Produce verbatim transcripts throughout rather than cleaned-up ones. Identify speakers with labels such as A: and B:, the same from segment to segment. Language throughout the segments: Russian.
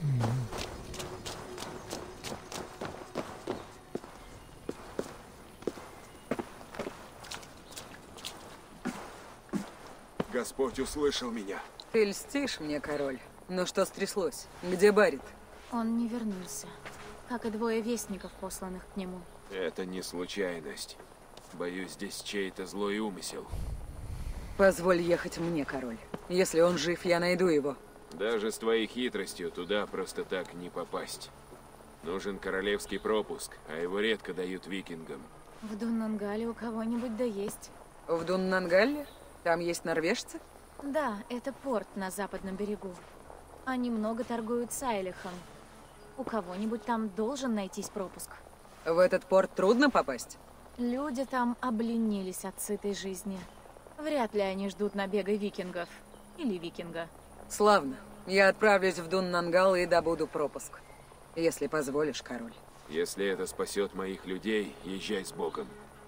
A: Господь услышал меня.
B: Ты льстишь мне, король. Но что стряслось? Где Баррит?
C: Он не вернулся, как и двое вестников, посланных к нему.
A: Это не случайность. Боюсь, здесь чей-то злой умысел.
B: Позволь ехать мне, король. Если он жив, я найду его.
A: Даже с твоей хитростью туда просто так не попасть. Нужен королевский пропуск, а его редко дают викингам.
C: В Дуннангале у кого-нибудь да есть.
B: В Дуннангалле? Там есть норвежцы?
C: Да, это порт на западном берегу. Они много торгуют с Айлихом. У кого-нибудь там должен найтись пропуск.
B: В этот порт трудно попасть?
C: Люди там обленились от сытой жизни. Вряд ли они ждут набега викингов. Или викинга.
B: Славно. Я отправлюсь в Дуннангал и добуду пропуск. Если позволишь, король.
A: Если это спасет моих людей, езжай с Богом.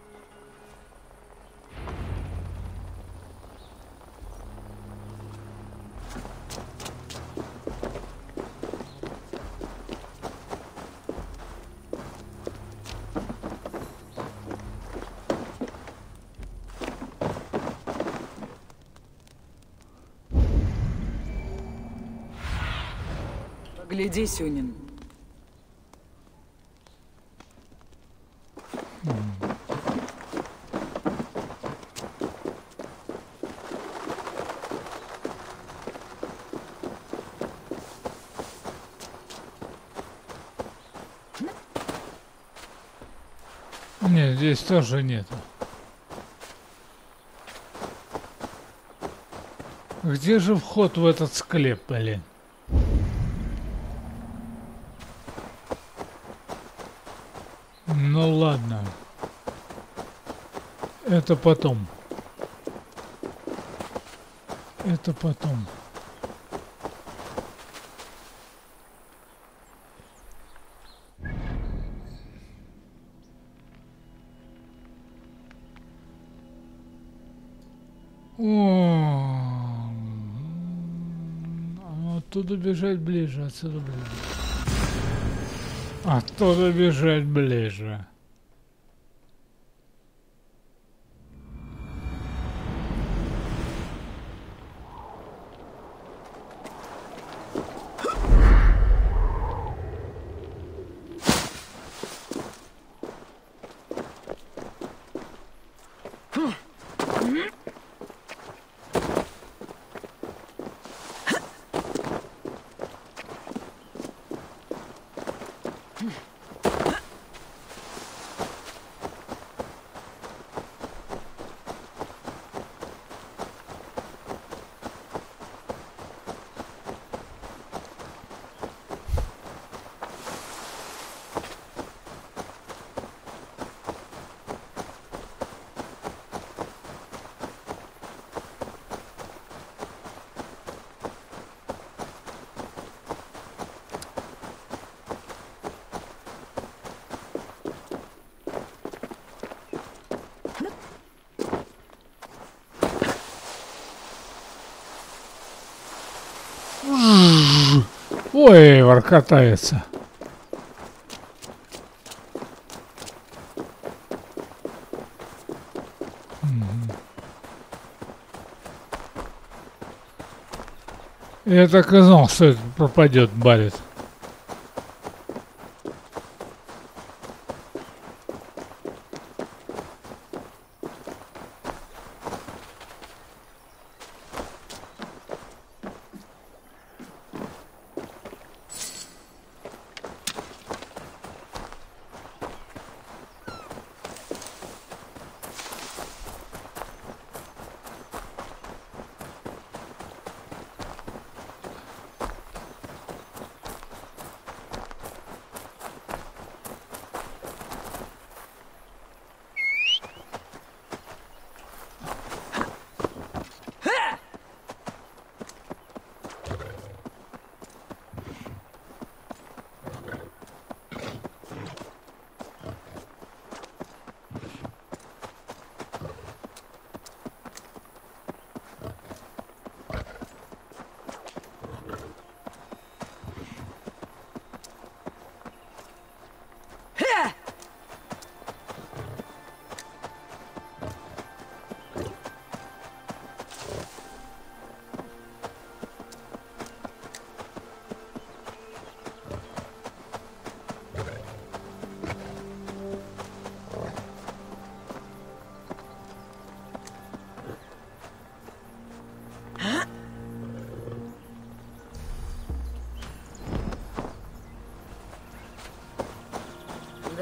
B: Гляди, Сюнин.
D: Нет, здесь тоже нету. Где же вход в этот склеп, блин? Ну ладно. Это потом. Это потом. О, оттуда бежать ближе, отсюда ближе. Оттуда бежать ближе. Ой, вор катается. Я так и знал, что это пропадет, Баррит.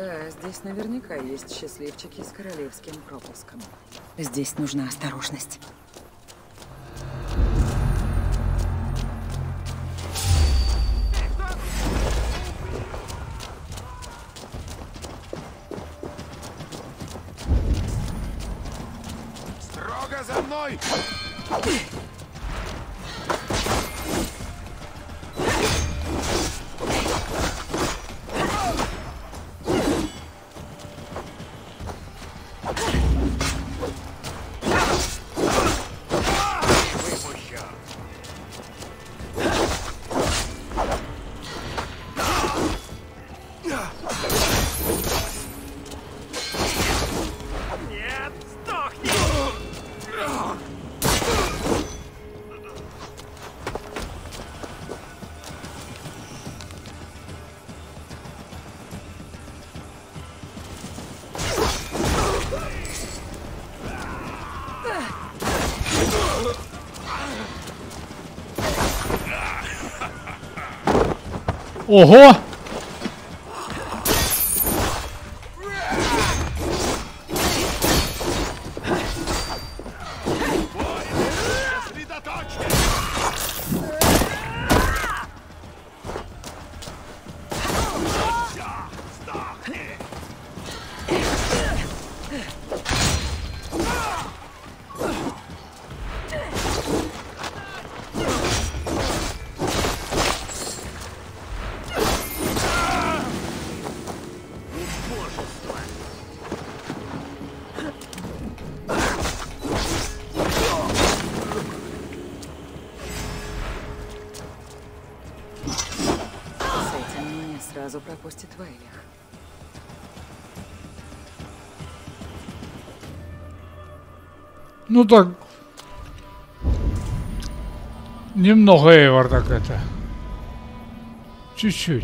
B: Да, здесь наверняка есть счастливчики с королевским пропуском. Здесь нужна осторожность.
A: Строго за мной!
D: Ого!
B: Сразу пропустит Вейлих.
D: Ну так. Немного Эйвор так это. Чуть-чуть.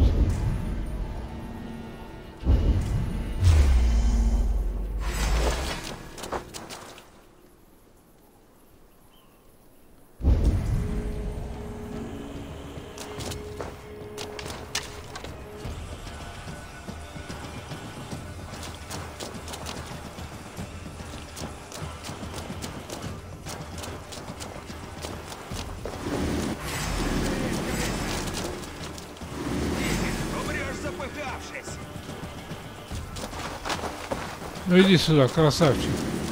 D: Ну иди сюда, красавчик.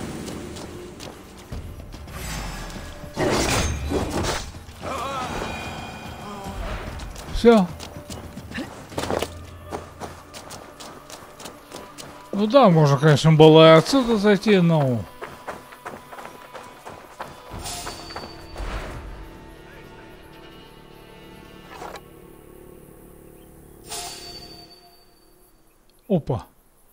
D: Все. Ну да, можно, конечно, было и отсюда зайти, но... Опа.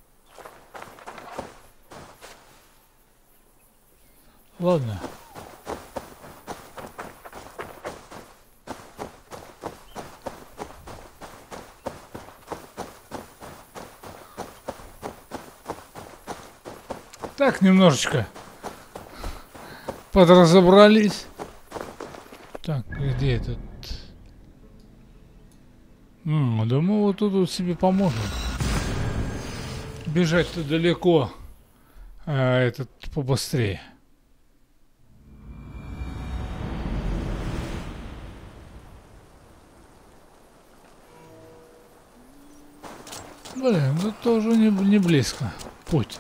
D: Ладно. Так, немножечко подразобрались. Так, где этот? М, да мы вот тут вот себе поможем. Бежать-то далеко, а этот побыстрее. Блин, ну тоже не, не близко путь.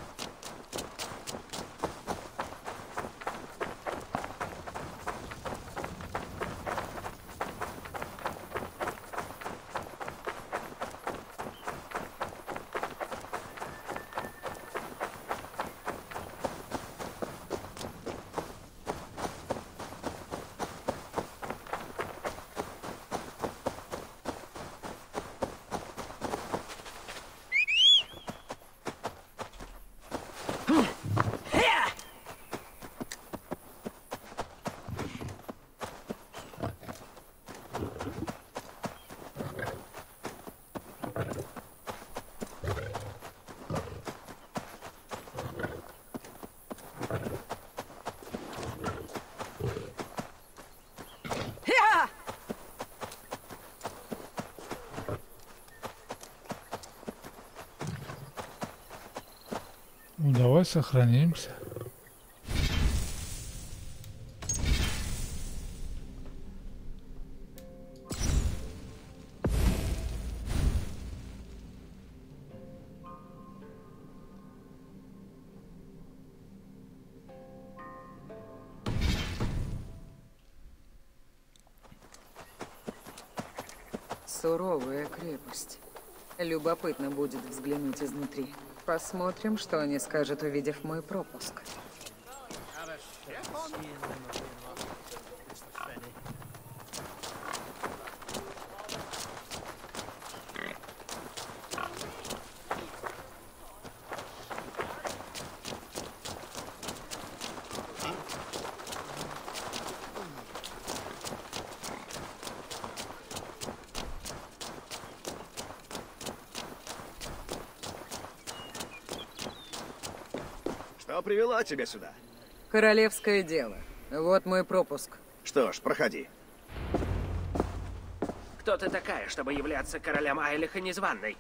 D: давай сохранимся.
B: Суровая крепость. Любопытно будет взглянуть изнутри. Посмотрим, что они скажут, увидев мой пропуск.
E: Что привело тебя сюда?
B: Королевское дело. Вот мой пропуск.
E: Что ж, проходи.
F: Кто ты такая, чтобы являться королем Айлиха незваной?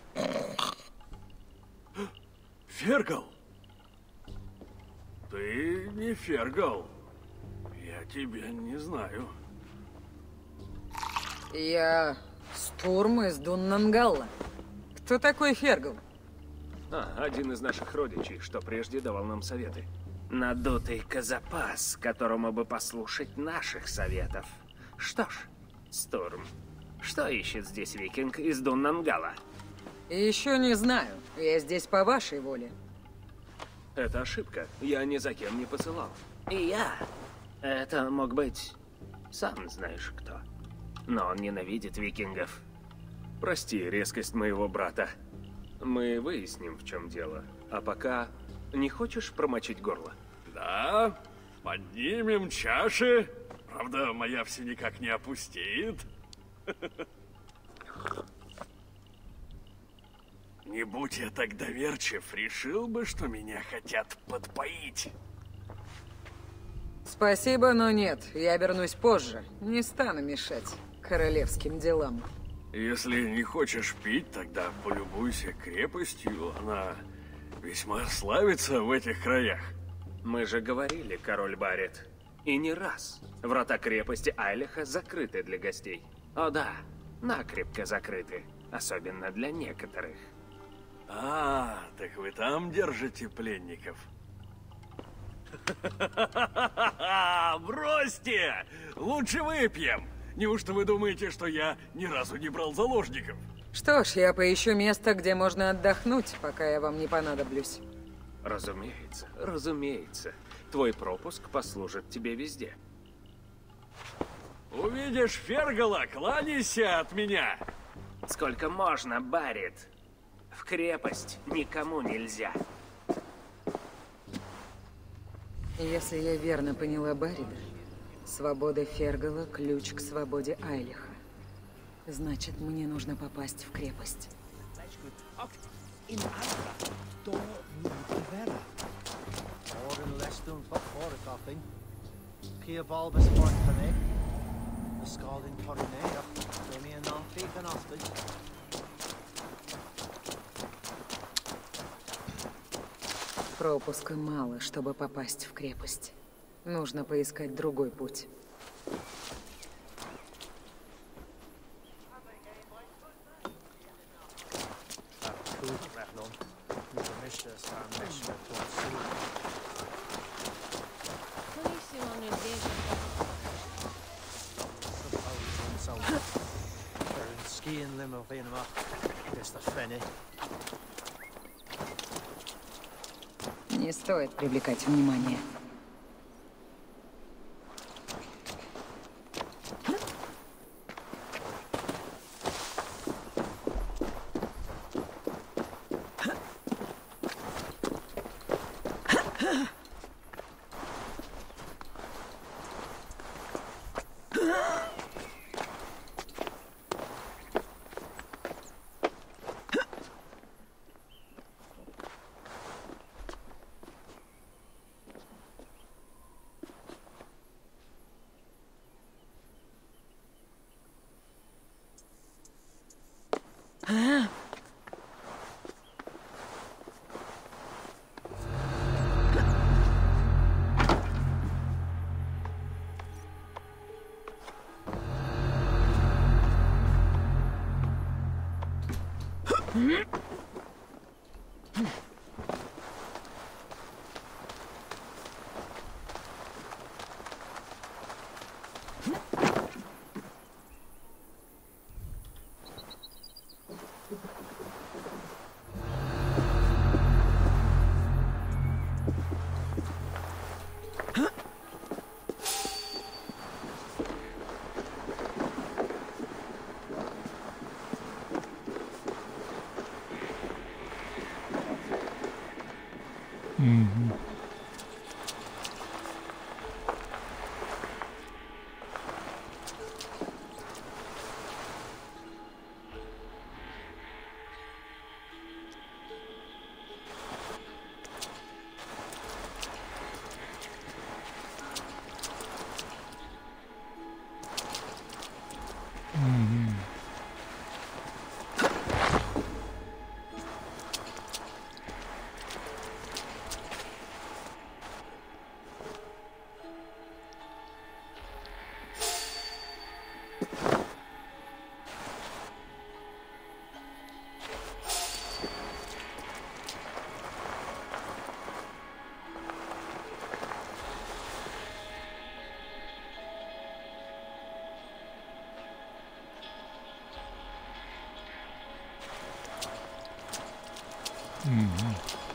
G: Фергал? Ты не Фергал. Я тебя не знаю.
B: Я Стурм из Дуннангалла. Кто такой Фергал?
F: А, один из наших родичей, что прежде давал нам советы. Надутый козапас, которому бы послушать наших советов. Что ж, Стурм, что ищет здесь викинг из Дуннангала?
B: Еще не знаю. Я здесь по вашей воле.
F: Это ошибка. Я ни за кем не посылал. И я. Это мог быть... Сам знаешь кто. Но он ненавидит викингов. Прости резкость моего брата. Мы выясним, в чем дело. А пока не хочешь промочить горло?
G: Да, поднимем чаши. Правда, моя все никак не опустеет. Не будь я так доверчив, решил бы, что меня хотят подпоить.
B: Спасибо, но нет. Я вернусь позже. Не стану мешать королевским делам.
G: Если не хочешь пить, тогда полюбуйся крепостью. Она весьма славится в этих краях.
F: Мы же говорили, король Барет. И не раз. Врата крепости Айлиха закрыты для гостей. О да, накрепко закрыты. Особенно для некоторых.
G: А, так вы там держите пленников? Бросьте! Лучше выпьем! Неужто вы думаете, что я ни разу не брал заложников?
B: Что ж, я поищу место, где можно отдохнуть, пока я вам не понадоблюсь.
F: Разумеется, разумеется. Твой пропуск послужит тебе везде.
G: Увидишь Фергала, кланяйся от меня!
F: Сколько можно, Барет? В крепость никому нельзя.
B: Если я верно поняла Баррида, свобода Фергала – ключ к свободе Айлиха. Значит, мне нужно попасть в крепость. Пропуска мало, чтобы попасть в крепость. Нужно поискать другой путь. Не стоит привлекать внимание.
D: Мгм. Мгм. Мгм.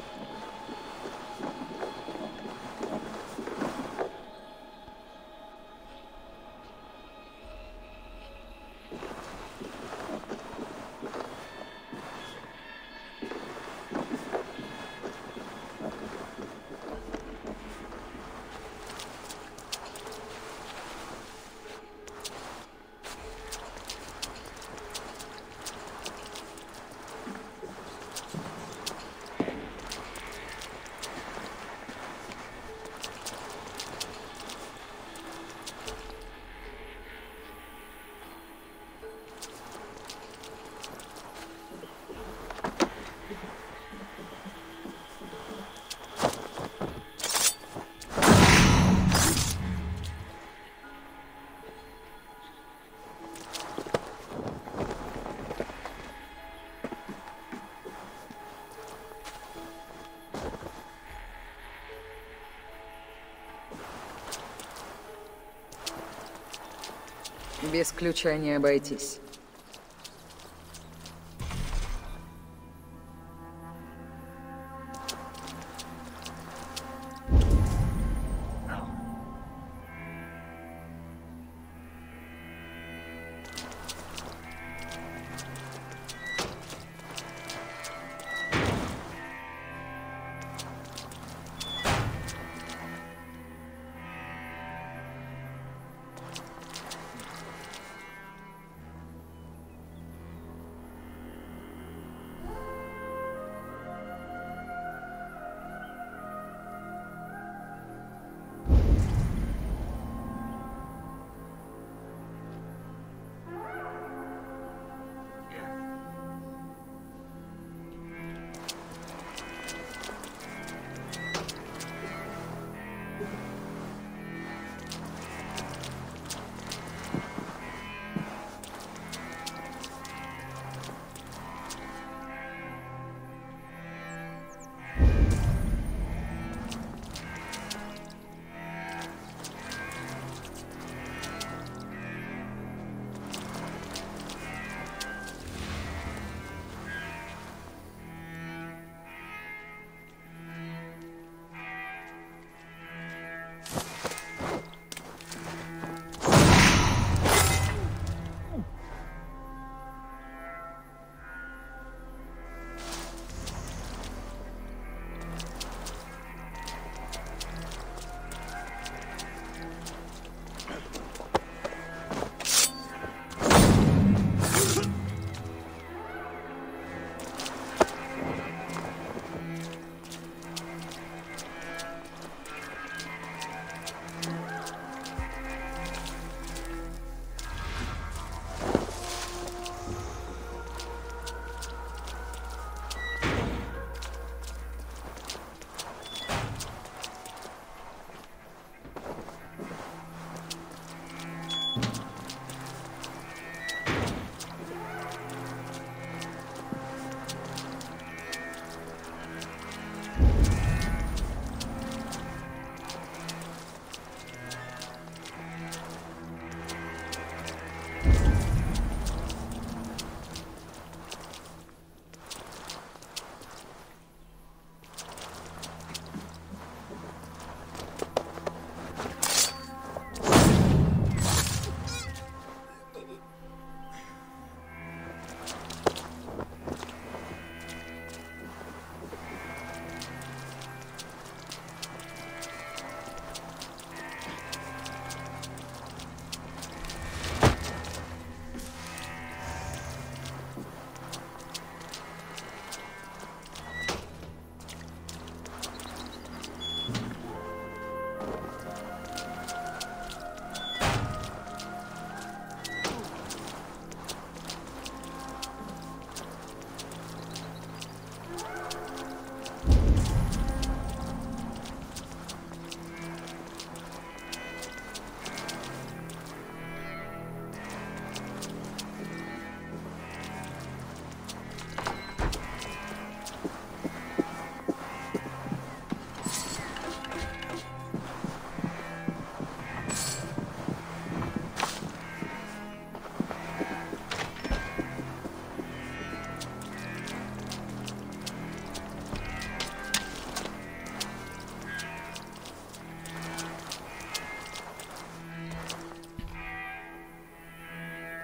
B: Без ключа не обойтись.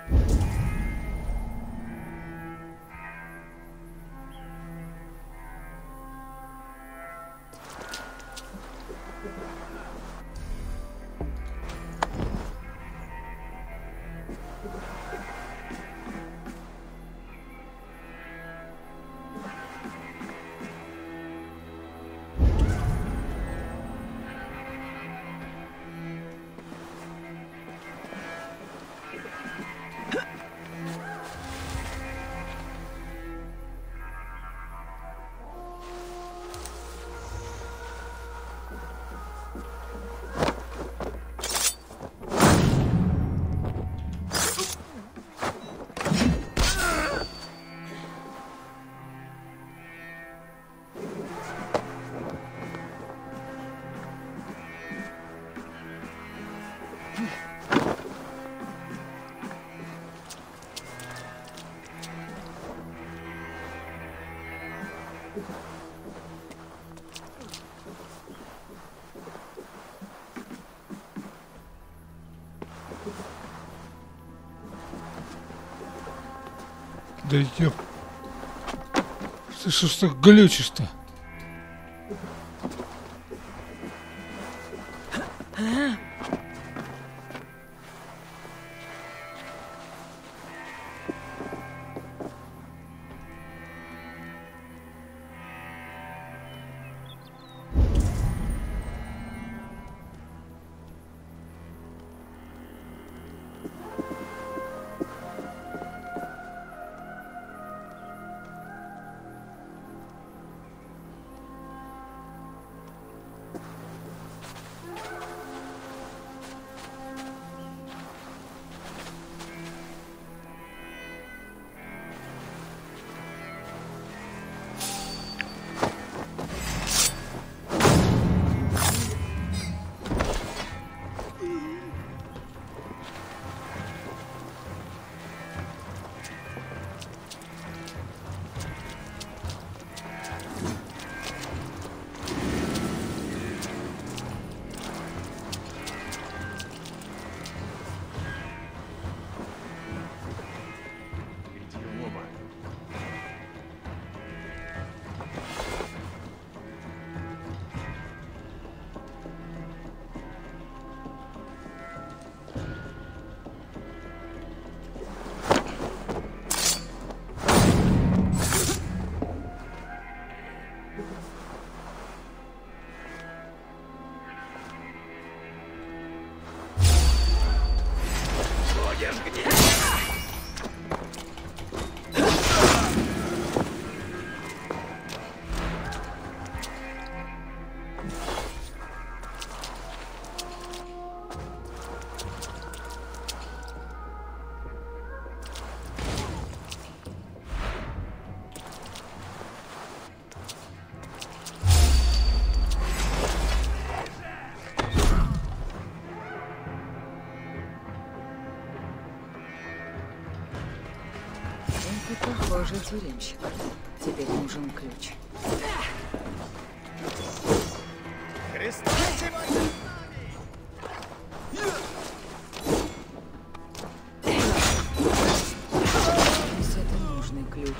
D: Да ёп. Ты что ж так глючишь-то?
B: Это, похоже, тюремщик. Теперь нужен ключ.
E: Христос сегодня!
B: Это нужный ключ.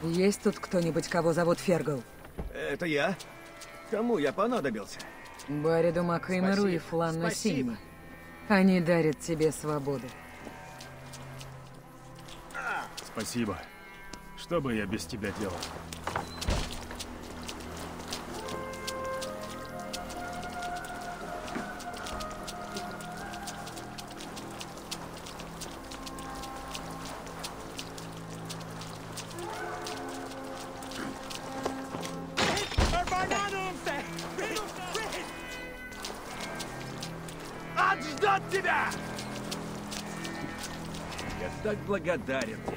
B: Есть тут кто-нибудь, кого зовут Фергал?
E: Это я. Кому я понадобился?
B: Бариду Макеймеру и Фланну
E: Спасибо.
B: Синьма. Они дарят тебе свободу.
H: Спасибо. Что бы я без тебя делал?
E: Отждет тебя!
F: Я так благодарен тебе.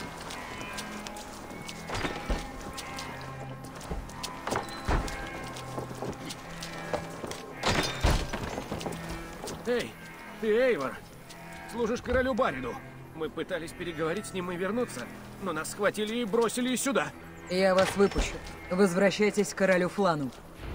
F: Эй, ты Эйвор. Служишь королю Бариду. Мы пытались переговорить с ним и вернуться, но нас схватили и бросили сюда.
B: Я вас выпущу. Возвращайтесь к королю Флану.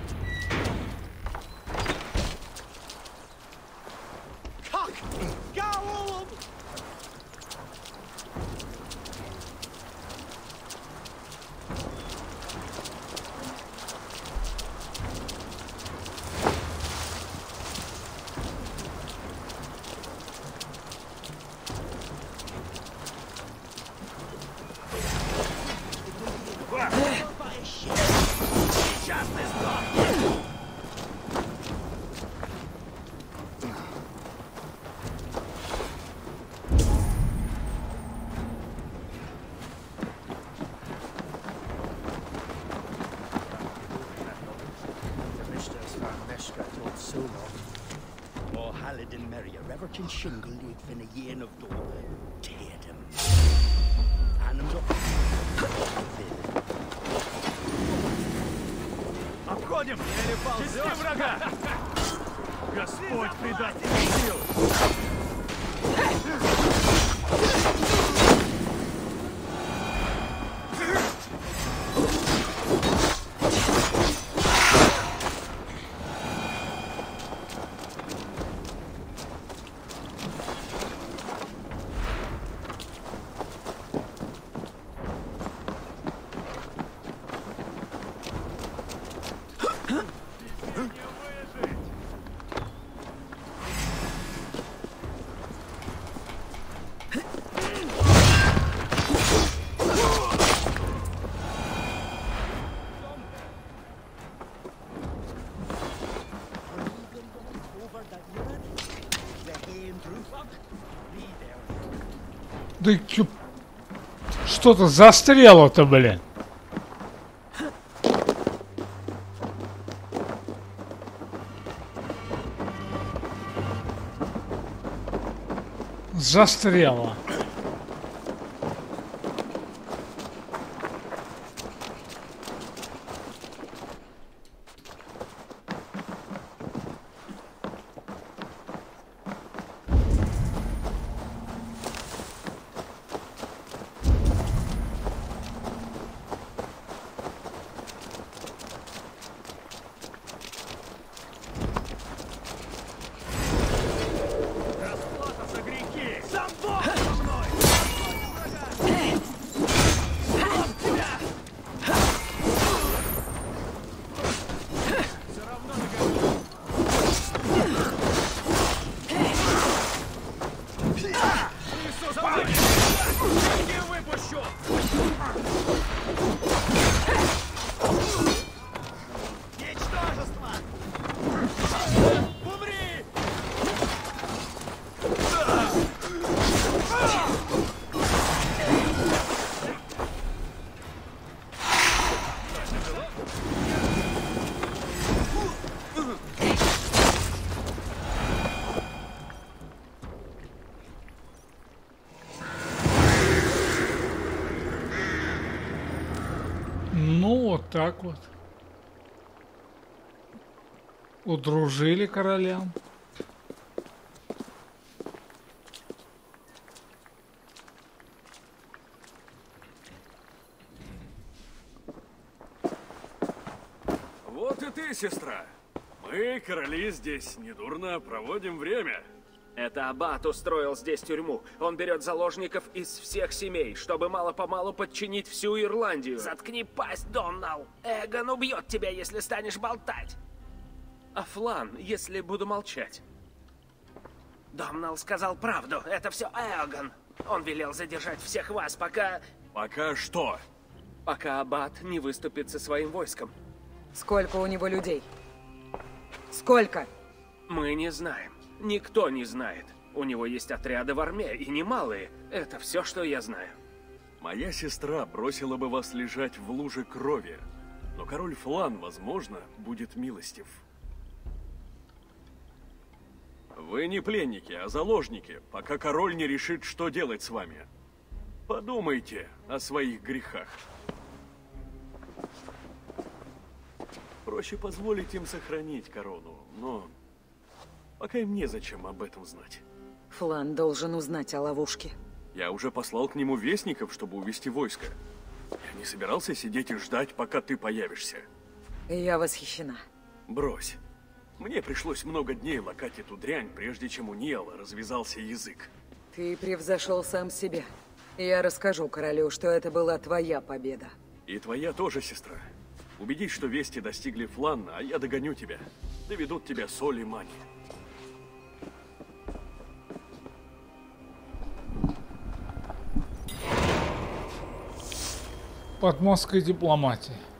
I: Og Halidin Merrier, Reverkin Shingle, League Finn, a year of door, teared him. Animals up.
H: Обходим! Чисти врага! Господь придаст сил!
D: Да чё... Что-то застряло-то, блин. Застряло. Ну, вот так вот. Удружили королям.
G: Вот и ты, сестра. Мы, короли, здесь недурно проводим время.
F: Это аббат устроил здесь тюрьму. Он берет заложников из всех семей, чтобы мало-помалу подчинить всю Ирландию.
J: Заткни пасть, Доннал. Эгон убьет тебя, если станешь болтать.
F: А Флан, если буду молчать?
J: Домнал сказал правду. Это все Эгон. Он велел задержать всех вас, пока...
G: Пока что?
F: Пока аббат не выступит со своим войском.
B: Сколько у него людей? Сколько?
F: Мы не знаем. Никто не знает. У него есть отряды в армии, и немалые. Это все, что я знаю.
G: Моя сестра бросила бы вас лежать в луже крови. Но король Флан, возможно, будет милостив. Вы не пленники, а заложники, пока король не решит, что делать с вами. Подумайте о своих грехах. Проще позволить им сохранить корону, но пока им незачем об этом знать.
B: Флан должен узнать о ловушке.
G: Я уже послал к нему вестников, чтобы увести войско. Я не собирался сидеть и ждать, пока ты появишься.
B: Я восхищена.
G: Брось. Мне пришлось много дней лакать эту дрянь, прежде чем у Ниэла развязался язык.
B: Ты превзошел сам себя. Я расскажу королю, что это была твоя победа.
G: И твоя тоже, сестра. Убедись, что вести достигли Флана, а я догоню тебя. Доведут тебя Соль и Мани.
D: Подмостской дипломатии.